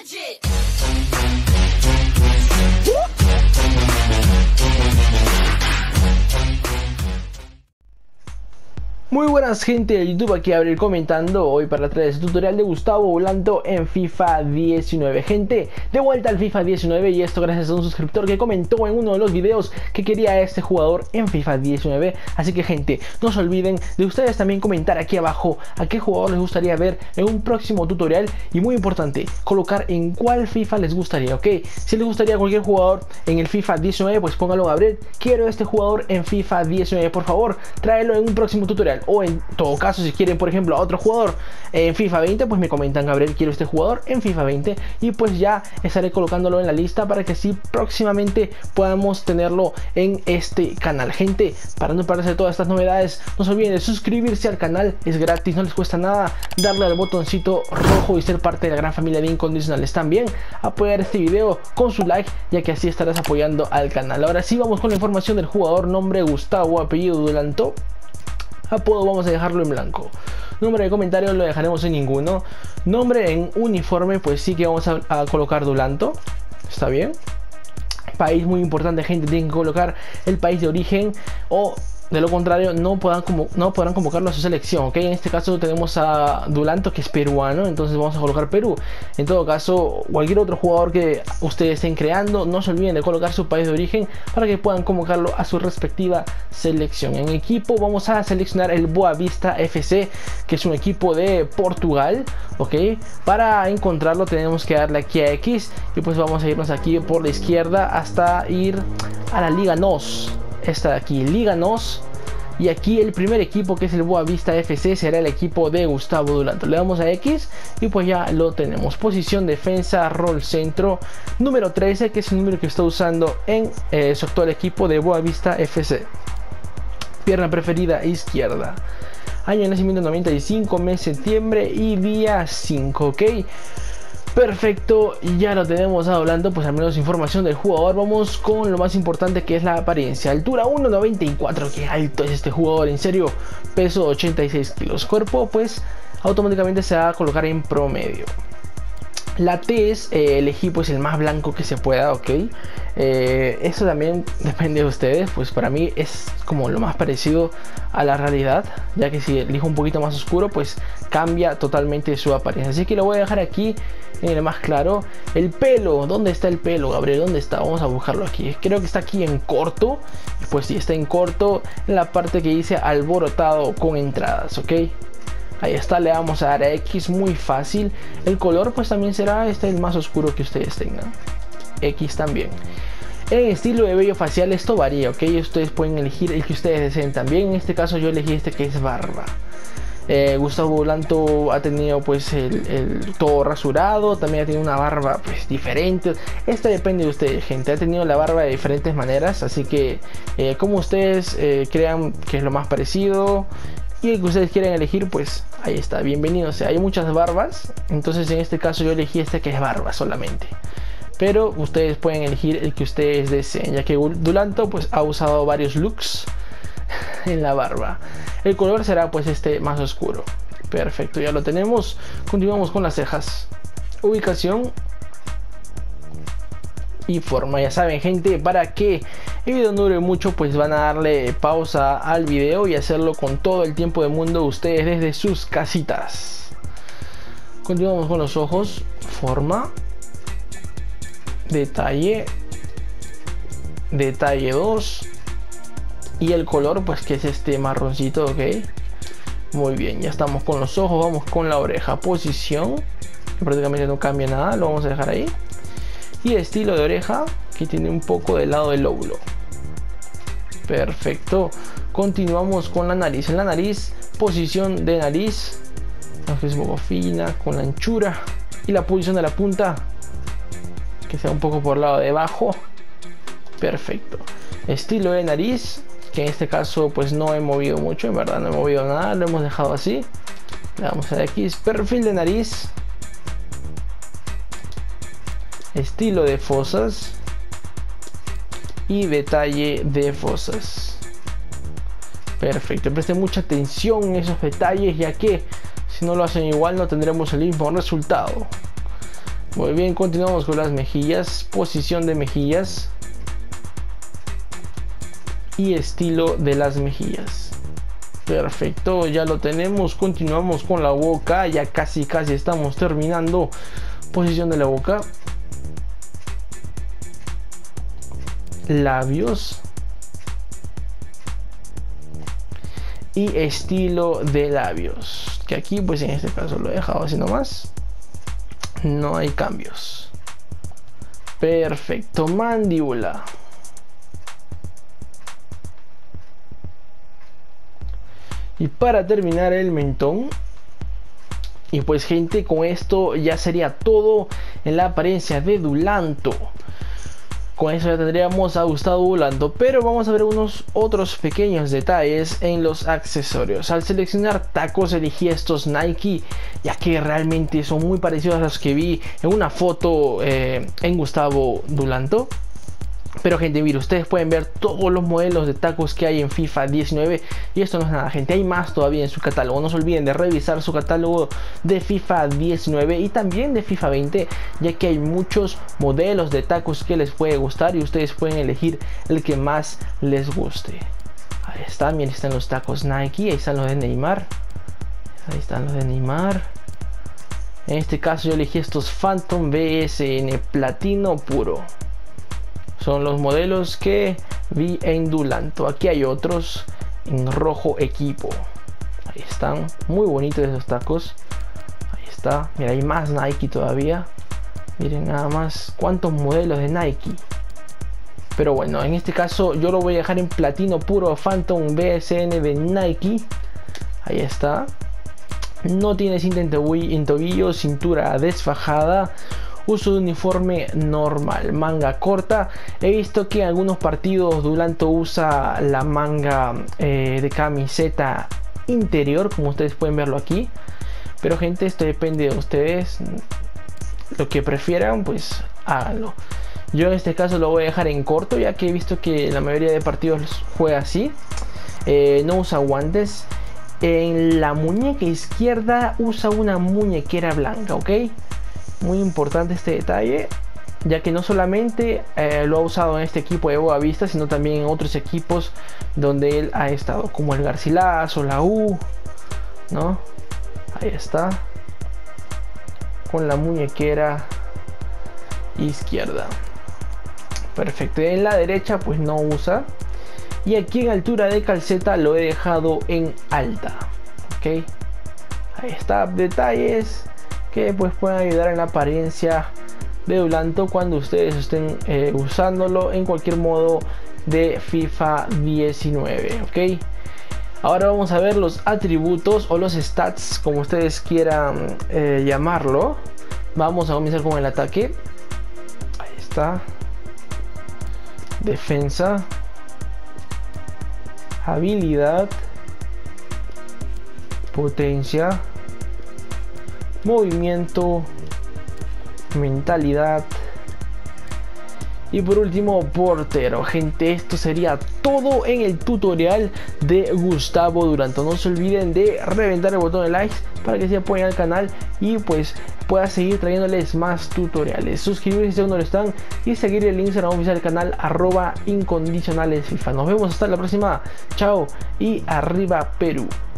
Gadget. Muy buenas gente de YouTube, aquí Abril comentando hoy para traerles el tutorial de Gustavo Volando en FIFA 19. Gente, de vuelta al FIFA 19 y esto gracias a un suscriptor que comentó en uno de los videos que quería a este jugador en FIFA 19. Así que gente, no se olviden de ustedes también comentar aquí abajo a qué jugador les gustaría ver en un próximo tutorial. Y muy importante, colocar en cuál FIFA les gustaría, ¿ok? Si les gustaría cualquier jugador en el FIFA 19, pues póngalo Gabriel, quiero este jugador en FIFA 19, por favor, tráelo en un próximo tutorial. O en todo caso, si quieren por ejemplo a otro jugador en FIFA 20, pues me comentan: Gabriel, quiero este jugador en FIFA 20, y pues ya estaré colocándolo en la lista para que así próximamente podamos tenerlo en este canal. Gente, para no perderse todas estas novedades, no se olviden de suscribirse al canal, es gratis, no les cuesta nada, darle al botoncito rojo y ser parte de la gran familia de Incondicionales. También apoyar este video con su like, ya que así estarás apoyando al canal. Ahora sí, vamos con la información del jugador. Nombre: Gustavo, apellido Dulanto, apodo vamos a dejarlo en blanco, número de comentarios lo dejaremos en ninguno, nombre en uniforme pues sí que vamos a colocar Dulanto, está bien. País muy importante, gente, tienen que colocar el país de origen, o de lo contrario no podrán convocarlo a su selección, ¿ok? En este caso tenemos a Dulanto, que es peruano, entonces vamos a colocar Perú. En todo caso, cualquier otro jugador que ustedes estén creando, no se olviden de colocar su país de origen para que puedan convocarlo a su respectiva selección. En equipo vamos a seleccionar el Boavista FC, que es un equipo de Portugal, ¿ok? Para encontrarlo tenemos que darle aquí a X y pues vamos a irnos aquí por la izquierda hasta ir a la Liga NOS. Esta de aquí, Liga NOS, y aquí el primer equipo, que es el Boavista FC, será el equipo de Gustavo Dulanto. Le damos a X y pues ya lo tenemos. Posición defensa, rol centro, número 13, que es el número que está usando en su actual equipo de Boavista FC. Pierna preferida izquierda. Año de nacimiento 95, mes septiembre y día 5, ok. Perfecto, ya lo tenemos hablando, pues al menos información del jugador. Vamos con lo más importante, que es la apariencia. Altura 1,94, qué alto es este jugador, en serio. Peso 86 kilos. Cuerpo pues automáticamente se va a colocar en promedio. La tez elegí pues el más blanco que se pueda, ok. Eso también depende de ustedes, pues para mí es como lo más parecido a la realidad, ya que si elijo un poquito más oscuro pues cambia totalmente su apariencia. Así que lo voy a dejar aquí en el más claro. El pelo, ¿dónde está el pelo, Gabriel? ¿Dónde está? Vamos a buscarlo aquí. Creo que está aquí en corto. Pues sí, está en corto, en la parte que dice alborotado con entradas, ok. Ahí está, le vamos a dar a X, muy fácil. El color pues también será el más oscuro que ustedes tengan. X también. En estilo de vello facial esto varía, ok. Ustedes pueden elegir el que ustedes deseen también. En este caso yo elegí este, que es barba. Gustavo Volanto ha tenido pues el todo rasurado, también ha tenido una barba pues diferente. Esto depende de ustedes, gente. Ha tenido la barba de diferentes maneras, así que como ustedes crean que es lo más parecido y el que ustedes quieren elegir, pues ahí está, bienvenido. O sea, hay muchas barbas, entonces en este caso yo elegí este, que es barba solamente, pero ustedes pueden elegir el que ustedes deseen, ya que Dulanto pues ha usado varios looks en la barba. El color será pues este más oscuro. Perfecto, ya lo tenemos. Continuamos con las cejas. Ubicación y forma. Ya saben, gente, para que el video no dure mucho, pues van a darle pausa al video y hacerlo con todo el tiempo del mundo ustedes desde sus casitas. Continuamos con los ojos. Forma, detalle 2 y el color pues que es este marroncito, ok. Muy bien, ya estamos con los ojos. Vamos con la oreja. Posición, que prácticamente no cambia nada, lo vamos a dejar ahí. Y estilo de oreja, que tiene un poco del lado del lóbulo. Perfecto. Continuamos con la nariz. En la nariz, posición de nariz, que es un poco fina, con la anchura, y la posición de la punta, que sea un poco por el lado de abajo. Perfecto. Estilo de nariz, que en este caso pues no he movido mucho, en verdad no he movido nada, lo hemos dejado así. Le damos a X. Perfil de nariz, estilo de fosas y detalle de fosas. Perfecto, presten mucha atención en esos detalles, ya que si no lo hacen igual no tendremos el mismo resultado. Muy bien, continuamos con las mejillas, posición de mejillas y estilo de las mejillas. Perfecto, ya lo tenemos. Continuamos con la boca, ya casi estamos terminando. Posición de la boca, labios y estilo de labios, que aquí pues en este caso lo he dejado así nomás, no hay cambios. Perfecto, mandíbula, y para terminar el mentón. Y pues gente, con esto ya sería todo en la apariencia de Dulanto. Con eso ya tendríamos a Gustavo Dulanto, pero vamos a ver unos otros pequeños detalles en los accesorios. Al seleccionar tacos elegí estos Nike, ya que realmente son muy parecidos a los que vi en una foto en Gustavo Dulanto. Pero gente, mire, ustedes pueden ver todos los modelos de tacos que hay en FIFA 19. Y esto no es nada, gente, hay más todavía en su catálogo. No se olviden de revisar su catálogo de FIFA 19 y también de FIFA 20, ya que hay muchos modelos de tacos que les puede gustar y ustedes pueden elegir el que más les guste. Ahí está, miren, están los tacos Nike, ahí están los de Neymar. Ahí están los de Neymar. En este caso yo elegí estos Phantom BSN Platino Puro. Son los modelos que vi en Dulanto. Aquí hay otros en rojo equipo. Ahí están, muy bonitos esos tacos. Ahí está, mira, hay más Nike todavía. Miren nada más cuántos modelos de Nike. Pero bueno, en este caso yo lo voy a dejar en platino puro Phantom BSN de Nike. Ahí está. No tiene cinta en tobillo, cintura desfajada. Uso de uniforme normal, manga corta. He visto que en algunos partidos Dulanto usa la manga de camiseta interior, como ustedes pueden verlo aquí. Pero gente, esto depende de ustedes. Lo que prefieran, pues háganlo. Yo en este caso lo voy a dejar en corto, ya que he visto que la mayoría de partidos juega así. No usa guantes. En la muñeca izquierda usa una muñequera blanca, ¿ok? Muy importante este detalle, ya que no solamente lo ha usado en este equipo de Boavista, sino también en otros equipos donde él ha estado, como el Garcilaso, la U, ¿no? Ahí está, con la muñequera izquierda. Perfecto. En la derecha pues no usa. Y aquí en altura de calceta lo he dejado en alta, ok. Ahí está, detalles que pues pueden ayudar en la apariencia de Dulanto cuando ustedes estén usándolo en cualquier modo de FIFA 19, ok. Ahora vamos a ver los atributos o los stats, como ustedes quieran llamarlo. Vamos a comenzar con el ataque. Ahí está. Defensa. Habilidad. Potencia. Movimiento, mentalidad y por último portero. Gente, esto sería todo en el tutorial de Gustavo Dulanto. No se olviden de reventar el botón de like para que se apoyen al canal y pues pueda seguir trayéndoles más tutoriales. Suscribirse si aún no lo están y seguir el Instagram oficial del canal @incondicionalesfifa. Nos vemos hasta la próxima. Chao y arriba Perú.